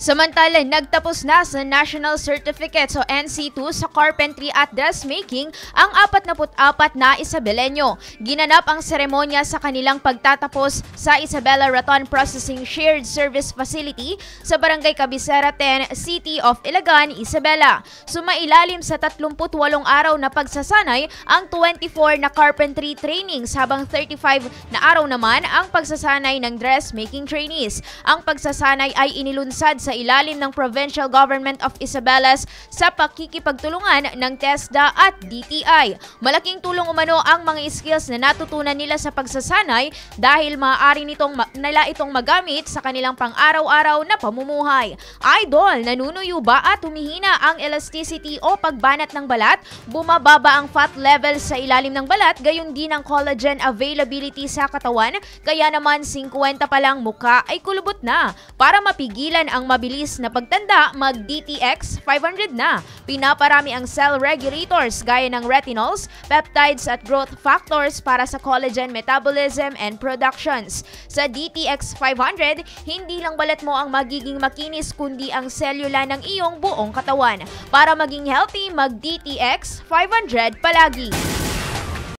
Samantala, nagtapos na sa National Certificate o NC2 sa Carpentry at Dressmaking ang 44 na Isabelenyo. Ginanap ang seremonya sa kanilang pagtatapos sa Isabela Raton Processing Shared Service Facility sa Barangay Cabecera 10, City of Ilagan, Isabela. Sumailalim sa 38 araw na pagsasanay ang 24 na carpentry trainings habang 35 na araw naman ang pagsasanay ng dressmaking trainees. Ang pagsasanay ay inilunsad sa ilalim ng Provincial Government of Isabelas sa pakikipagtulungan ng TESDA at DTI. Malaking tulong umano ang mga skills na natutunan nila sa pagsasanay dahil maaari nila itong magamit sa kanilang pang-araw-araw na pamumuhay. Idol, nanunuyo ba at humihina ang elasticity o pagbanat ng balat? Bumababa ang fat level sa ilalim ng balat, gayon din ang collagen availability sa katawan, kaya naman 50 pa lang mukha ay kulubot na. Para mapigilan ang mabilis na pagtanda, mag-DTX 500 na. Pinaparami ang cell regulators gaya ng retinols, peptides at growth factors para sa collagen metabolism and productions. Sa DTX 500, hindi lang balat mo ang magiging makinis kundi ang selula ng iyong buong katawan. Para maging healthy, mag-DTX 500 palagi.